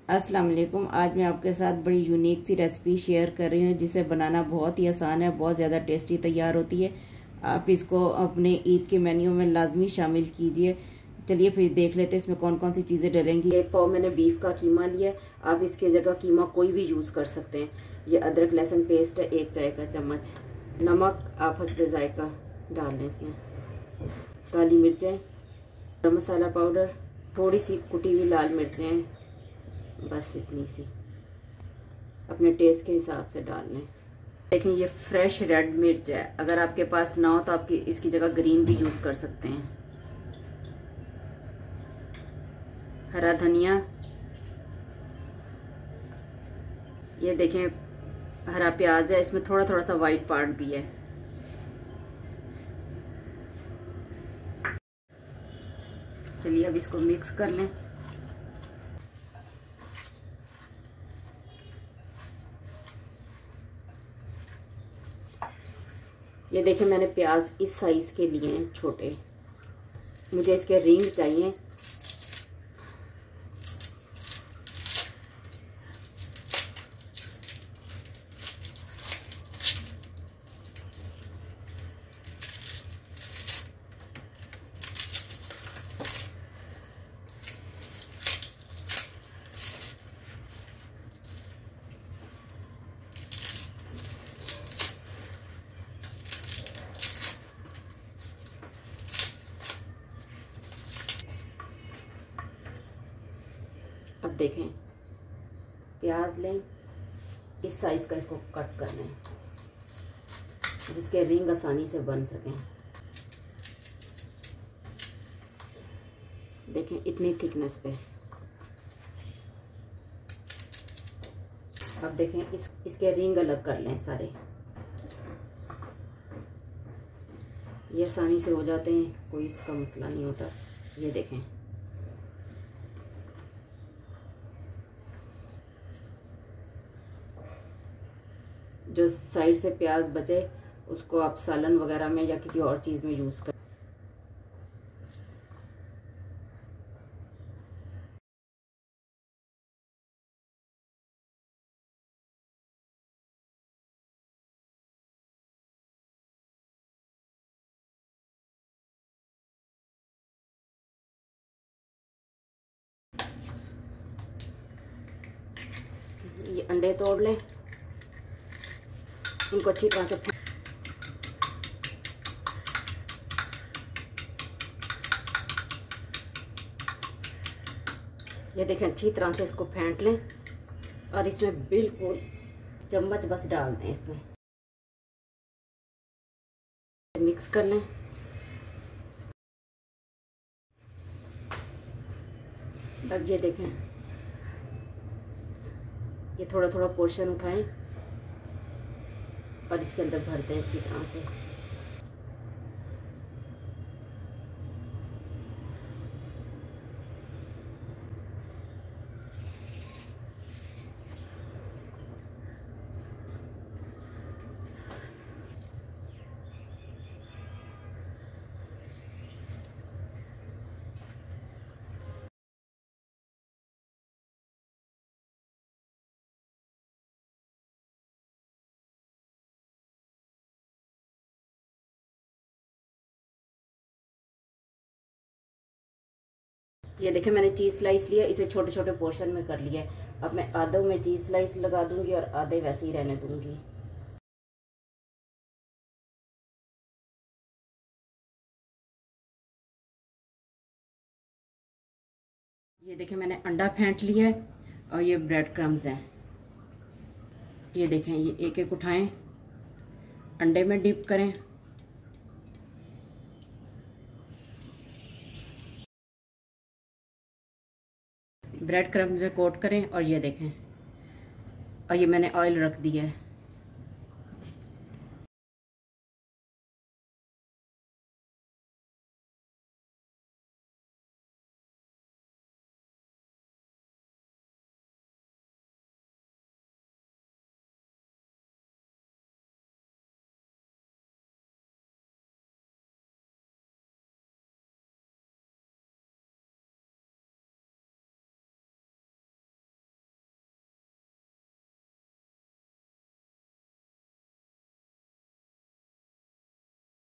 अस्सलाम वालेकुम। आज मैं आपके साथ बड़ी यूनिक सी रेसिपी शेयर कर रही हूँ जिसे बनाना बहुत ही आसान है, बहुत ज़्यादा टेस्टी तैयार होती है। आप इसको अपने ईद के मेन्यू में लाजमी शामिल कीजिए। चलिए फिर देख लेते हैं इसमें कौन कौन सी चीज़ें डलेंगी। 1 पाव मैंने बीफ का कीमा लिया। आप इसके जगह कीमा कोई भी यूज़ कर सकते हैं। ये अदरक लहसुन पेस्ट है 1 चाय का चम्मच। नमक आप हस्बे जायका डाल लें इसमें। काली मिर्चें, गरम मसाला पाउडर, थोड़ी सी कुटी हुई लाल मिर्चें, बस इतनी सी अपने टेस्ट के हिसाब से डाल लें। देखें ये फ्रेश रेड मिर्च है, अगर आपके पास ना हो तो आप इसकी जगह ग्रीन भी यूज़ कर सकते हैं। हरा धनिया, ये देखें हरा प्याज है, इसमें थोड़ा थोड़ा सा वाइट पार्ट भी है। चलिए अब इसको मिक्स कर लें। ये देखें मैंने प्याज इस साइज़ के लिए हैं छोटे, मुझे इसके रिंग चाहिए। अब देखें प्याज लें, इस साइज़ का इसको कट करना है जिसके रिंग आसानी से बन सकें। देखें इतनी थिकनेस पे। अब देखें इसके रिंग अलग कर लें सारे, ये आसानी से हो जाते हैं, कोई इसका मसला नहीं होता। ये देखें जो साइड से प्याज बचे उसको आप सालन वगैरह में या किसी और चीज़ में यूज़ कर। ये अंडे तोड़ लें, इनको अच्छी तरह से ये देखें अच्छी तरह से इसको फेंट लें और इसमें बिल्कुल चम्मच बस डाल दें, इसमें मिक्स कर लें। अब ये देखें ये थोड़ा थोड़ा पोर्शन उठाएं और इसके अंदर भर दें अच्छी तरह से। ये देखें मैंने चीज़ स्लाइस लिया, इसे छोटे छोटे पोर्शन में कर लिया है। अब मैं आधों में चीज़ स्लाइस लगा दूंगी और आधे वैसे ही रहने दूंगी। ये देखें मैंने अंडा फेंट लिया है और ये ब्रेड क्रम्स हैं। ये देखें ये एक एक उठाएं, अंडे में डिप करें, ब्रेड क्रम्स में कोट करें और ये देखें, और ये मैंने ऑयल रख दिया है।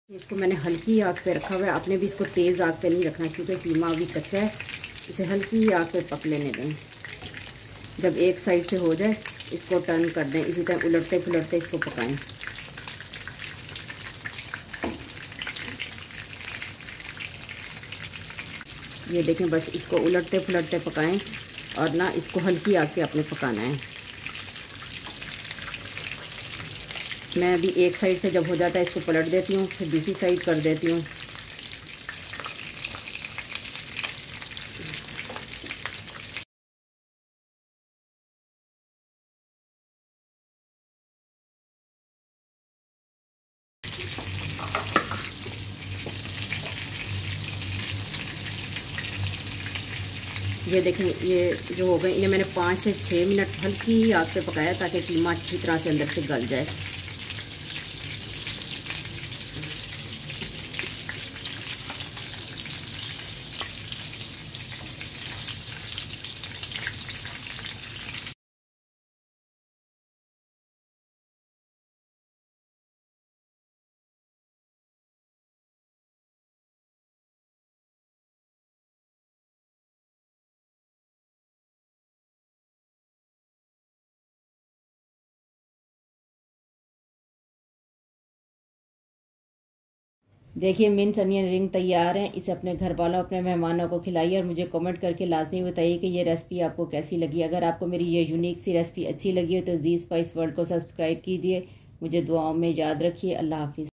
इसको मैंने हल्की आग पे रखा हुआ है। आपने भी इसको तेज़ आग पे नहीं रखना क्योंकि कीमा अभी कच्चा है। इसे हल्की आग पे पक लेने दें। जब एक साइड से हो जाए इसको टर्न कर दें। इसी तरह उलटते पुलटते इसको पकाएं। ये देखें, बस इसको उलटते पुलटते पकाएं और ना इसको हल्की आग पे आपने पकाना है। मैं अभी एक साइड से जब हो जाता है इसको पलट देती हूँ, फिर दूसरी साइड कर देती हूँ। ये देखें, ये जो हो गए, ये मैंने 5 से 6 मिनट हल्की आग पे पकाया ताकि कीमा अच्छी तरह से अंदर से गल जाए। देखिए, मिंट अनियन रिंग तैयार है। इसे अपने घर वालों, अपने मेहमानों को खिलाइए और मुझे कमेंट करके लाजमी बताइए कि ये रेसिपी आपको कैसी लगी। अगर आपको मेरी ये यूनिक सी रेसिपी अच्छी लगी हो तो जी स्पाइस वर्ल्ड को सब्सक्राइब कीजिए। मुझे दुआओं में याद रखिए। अल्लाह हाफिज़।